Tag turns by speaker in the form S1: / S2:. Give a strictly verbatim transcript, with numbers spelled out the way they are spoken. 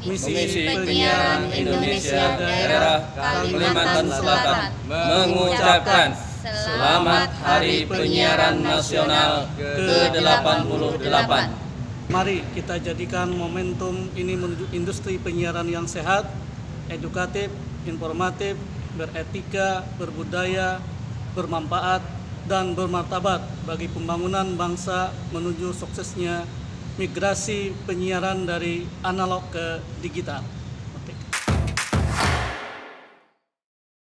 S1: Misi Penyiaran Indonesia Daerah Kalimantan Selatan mengucapkan Selamat Hari Penyiaran Nasional ke delapan puluh delapan.
S2: Mari kita jadikan momentum ini menuju industri penyiaran yang sehat, edukatif, informatif, beretika, berbudaya, bermanfaat, dan bermartabat bagi pembangunan bangsa menuju suksesnya migrasi penyiaran dari analog ke digital.